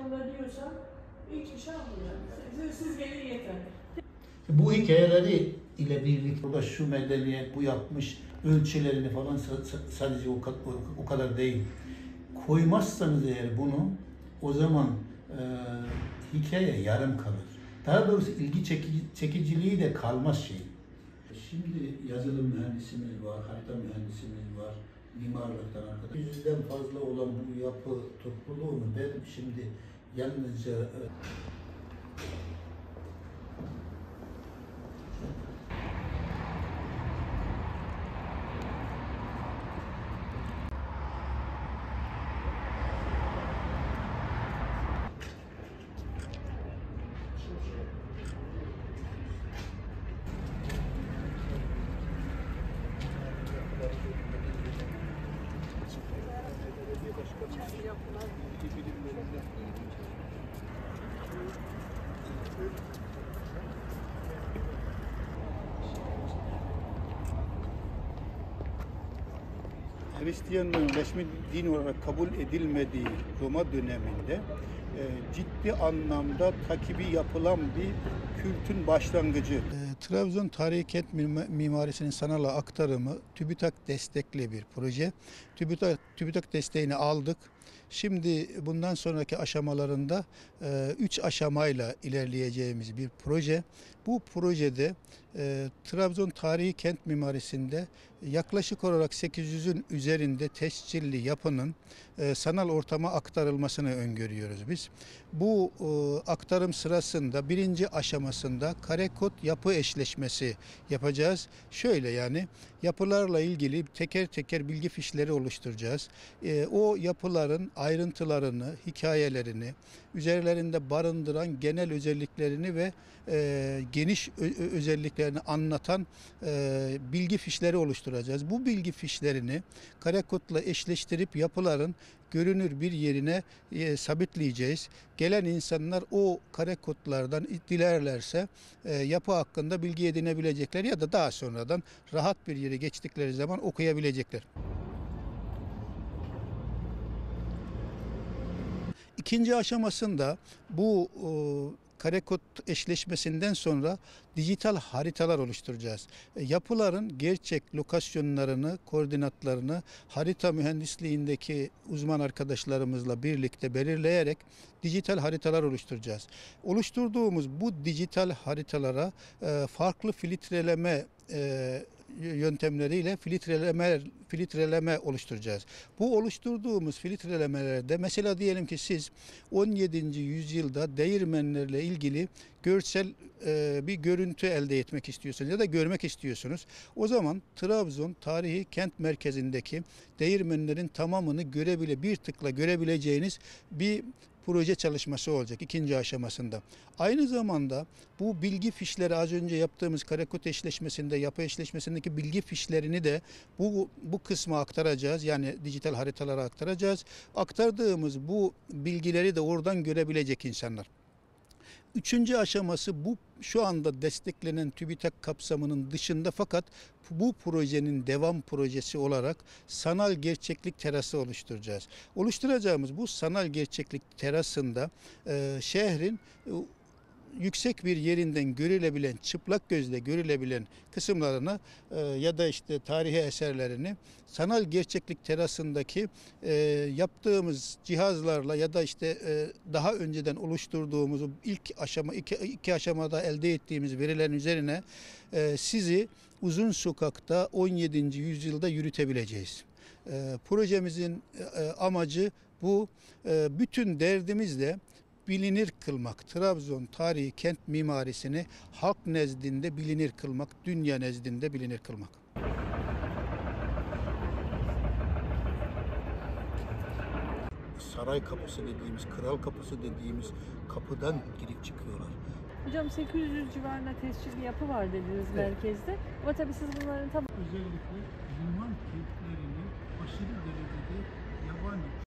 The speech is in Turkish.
alınır diyorsa hiçbir şey almayacağım. Siz gelin yeter. Bu hikayeleri ile birlikte burada şu medeniyet, bu yapmış ölçülerini falan sadece o kadar değil. Koymazsanız eğer bunu, o zaman hikaye yarım kalır. Daha doğrusu ilgi çekiciliği de kalmaz şey. Şimdi yazılım mühendisimiz var, harita mühendisimiz var, mimarlıktan arkadaşlar. 100'den fazla olan bu yapı topluluğunu ben şimdi yalnızca Hristiyanlığın resmi din olarak kabul edilmediği Roma döneminde ciddi anlamda takibi yapılan bir kültün başlangıcı. Trabzon Tarihi Kent Mimarisi'nin sanala aktarımı TÜBİTAK destekli bir proje. TÜBİTAK desteğini aldık. Şimdi bundan sonraki aşamalarında 3 aşamayla ilerleyeceğimiz bir proje. Bu projede Trabzon Tarihi Kent Mimarisi'nde yaklaşık olarak 800'ün üzerinde tescilli yapının sanal ortama aktarılmasını öngörüyoruz biz. Bu aktarım sırasında birinci aşamasında karekod yapı eşleşmesi yapacağız. Şöyle yani yapılarla ilgili teker teker bilgi fişleri oluşturacağız. O yapıların ayrıntılarını, hikayelerini, üzerlerinde barındıran genel özelliklerini ve geniş özelliklerini anlatan bilgi fişleri oluşturacağız. Bu bilgi fişlerini karekodla eşleştirip yapıların görünür bir yerine sabitleyeceğiz. Gelen insanlar o karekodlardan dilerlerse yapı hakkında bilgi edinebilecekler ya da daha sonradan rahat bir yere geçtikleri zaman okuyabilecekler. İkinci aşamasında bu karekod eşleşmesinden sonra dijital haritalar oluşturacağız. Yapıların gerçek lokasyonlarını, koordinatlarını harita mühendisliğindeki uzman arkadaşlarımızla birlikte belirleyerek dijital haritalar oluşturacağız. Oluşturduğumuz bu dijital haritalara farklı filtreleme yöntemleriyle filtreleme oluşturacağız. Bu oluşturduğumuz filtrelemelerde mesela diyelim ki siz 17. yüzyılda değirmenlerle ilgili görsel bir görüntü elde etmek istiyorsunuz ya da görmek istiyorsunuz. O zaman Trabzon Tarihi Kent Merkezi'ndeki değirmenlerin tamamını bir tıkla görebileceğiniz bir proje çalışması olacak ikinci aşamasında. Aynı zamanda bu bilgi fişleri az önce yaptığımız karekod eşleşmesinde, yapı eşleşmesindeki bilgi fişlerini de bu kısma aktaracağız. Yani dijital haritalara aktaracağız. Aktardığımız bu bilgileri de oradan görebilecek insanlar. Üçüncü aşaması bu şu anda desteklenen TÜBİTAK kapsamının dışında fakat bu projenin devam projesi olarak sanal gerçeklik terası oluşturacağız. Oluşturacağımız bu sanal gerçeklik terasında şehrin yüksek bir yerinden görülebilen, çıplak gözle görülebilen kısımlarını ya da işte tarihi eserlerini sanal gerçeklik terasındaki yaptığımız cihazlarla ya da işte daha önceden oluşturduğumuz ilk aşama, iki aşamada elde ettiğimiz verilerin üzerine sizi Uzun Sokak'ta 17. yüzyılda yürütebileceğiz. Projemizin amacı bu. Bütün derdimiz de bilinir kılmak. Trabzon Tarihi Kent Mimarisini halk nezdinde bilinir kılmak, dünya nezdinde bilinir kılmak. Saray kapısı dediğimiz, kral kapısı dediğimiz kapıdan girip çıkıyorlar. Hocam 800 civarında tescilli yapı var dediniz merkezde. Ama tabii siz bunların tam Özellikle Yunan kentlerini aşırı derecede yabani